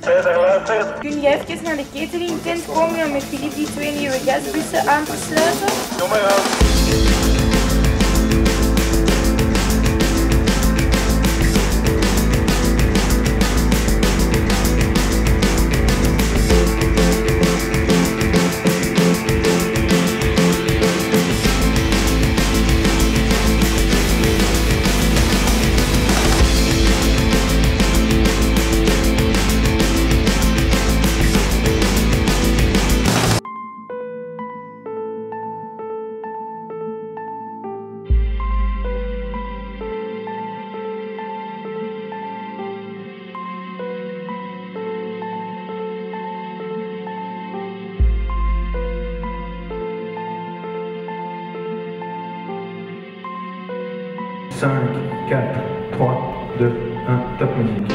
Kun je even naar de catering tent komen om met Filip die 2 nieuwe gasbussen aan te sluiten? Kom maar aan. Cinq, 4, 3, 2, 1, top musique.